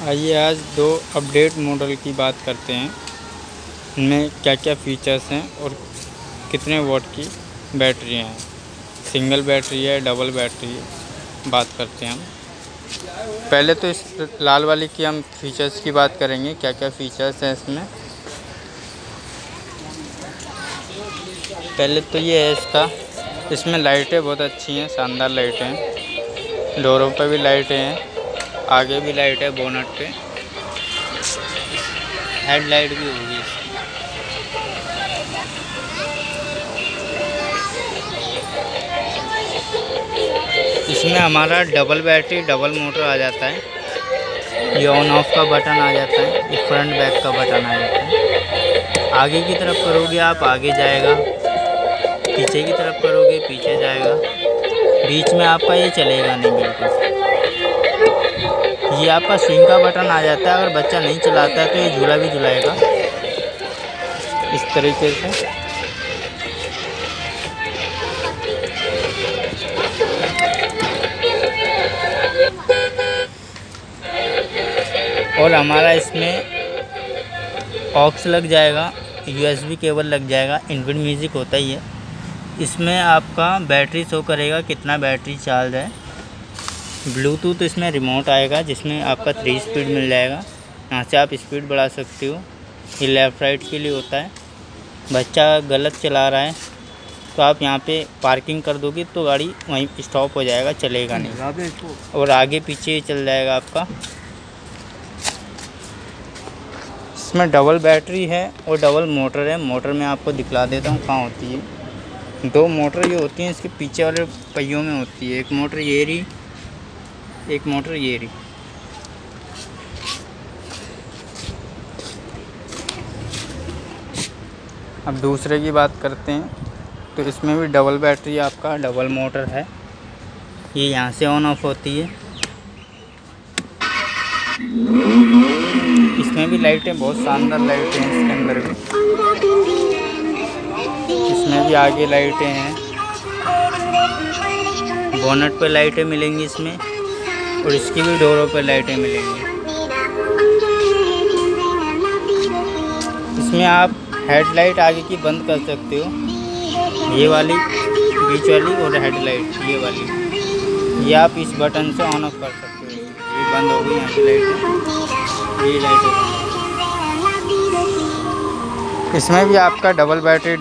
आइए आज दो अपडेट मॉडल की बात करते हैं। इनमें क्या क्या फ़ीचर्स हैं और कितने वॉट की बैटरियाँ हैं। सिंगल बैटरी है, डबल बैटरी है, बात करते हैं हम। पहले तो इस लाल वाली की हम फ़ीचर्स की बात करेंगे, क्या क्या फ़ीचर्स हैं इसमें। पहले तो ये है इसमें लाइटें बहुत अच्छी हैं, शानदार लाइटें हैं। डोरों पर भी लाइटें हैं, आगे भी लाइट है, बोनट पे हेडलाइट भी होगी। इसमें हमारा डबल बैटरी डबल मोटर आ जाता है। ये ऑन ऑफ का बटन आ जाता है, ये फ्रंट बैक का बटन आ जाता है। आगे की तरफ करोगे आप आगे जाएगा, पीछे की तरफ करोगे पीछे जाएगा, बीच में आपका ये चलेगा नहीं बिल्कुल। ये आपका स्विंग का बटन आ जाता है, अगर बच्चा नहीं चलाता है तो ये झूला भी झुलाएगा इस तरीके से। और हमारा इसमें ऑक्स लग जाएगा, USB केबल लग जाएगा, इनबिल्ट म्यूज़िक होता ही है। इसमें आपका बैटरी शो करेगा कितना बैटरी चार्ज है। ब्लूटूथ इसमें रिमोट आएगा जिसमें आपका 3 स्पीड मिल जाएगा, यहाँ से आप स्पीड बढ़ा सकते हो। ये लेफ़्ट राइट के लिए होता है। बच्चा गलत चला रहा है तो आप यहाँ पे पार्किंग कर दोगे तो गाड़ी वहीं स्टॉप हो जाएगा, चलेगा नहीं, और आगे पीछे चल जाएगा आपका। इसमें डबल बैटरी है और डबल मोटर है। मोटर में आपको दिखला देता हूँ कहाँ होती है। दो मोटर ये होती हैं इसके पीछे वाले पहियों में होती है। एक मोटर ये रही, एक मोटर ये रही। अब दूसरे की बात करते हैं तो इसमें भी डबल बैटरी आपका डबल मोटर है। ये यहाँ से ऑन ऑफ होती है। इसमें भी लाइटें बहुत शानदार लाइटें हैं, इसके अंदर भी। इसमें भी आगे लाइटें हैं, बोनट पे लाइटें मिलेंगी इसमें, और इसकी भी डोरों पे लाइटें मिलेंगी। इसमें आप हेडलाइट आगे की बंद कर सकते हो, ये वाली, बीच वाली, और हेडलाइट ये वाली। ये आप इस बटन से ऑन ऑफ कर सकते हो। ये बंद हो गई, यहाँ की लाइट, ये लाइट। इसमें भी आपका डबल बैटरी